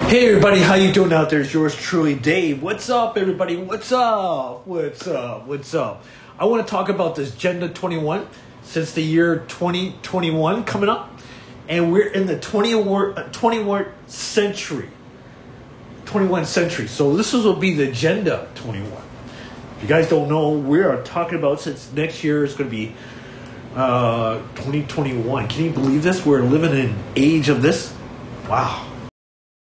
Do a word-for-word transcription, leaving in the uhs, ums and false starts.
Hey everybody, how you doing out there? It's yours truly, Dave. What's up, everybody? What's up? What's up? What's up? I want to talk about this Agenda twenty-one since the year twenty twenty-one coming up, and we're in the twenty-first century. twenty-first century. So this will be the Agenda twenty-one. If you guys don't know, we are talking about since next year is going to be uh, twenty twenty-one. Can you believe this? We're living in an age of this. Wow.